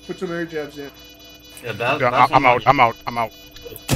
Put some air jabs in. Yeah, I'm out.